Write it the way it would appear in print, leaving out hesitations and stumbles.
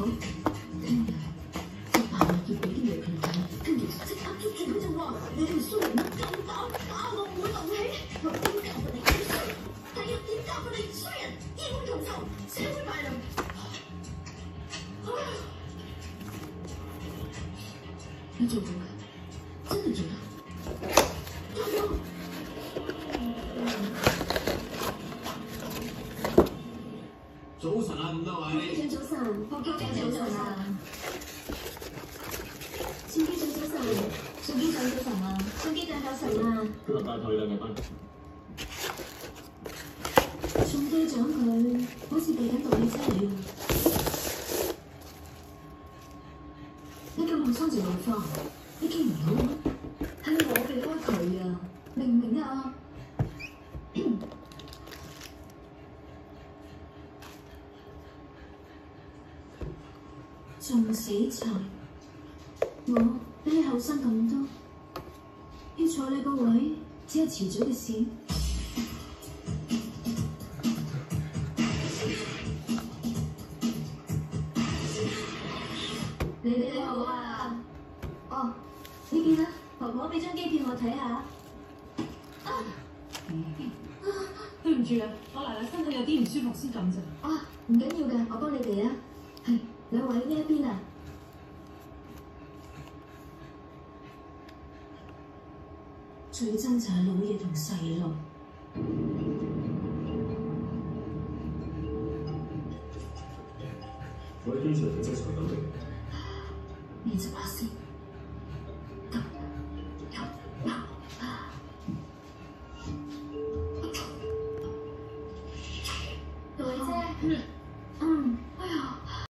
好，聽日我爸要俾啲嘢佢睇，跟住即刻捉住佢就話：你條衰人咁打我唔會動氣，我點教訓你咁衰？第日點教訓你衰人？醫會同仇，社會敗類。你做到嘅，真係做到。 早晨啊，咁多位。 早晨，副機長早晨啊，孫機長早晨，孫機長早晨啊，孫機長早晨啊。 佢話帶退啦，咪班。 宋機長佢好似避緊道理車了。你咁後生就老花，你見唔到咩？係我避開佢啊，明唔明啊？仲死柴！我比你後生咁多，要坐你個位，只係遲早嘅事。你哋好啊！哦，呢邊啊，婆婆俾張機票我睇下。 對唔住啊，我奶奶身體有啲唔舒服先咁咋。 啊，唔緊要嘅，我幫你哋啊。係。 兩位呢一邊啊，最憎就係老嘢同細路。 我喺機場嘅職場等你。 你執下先。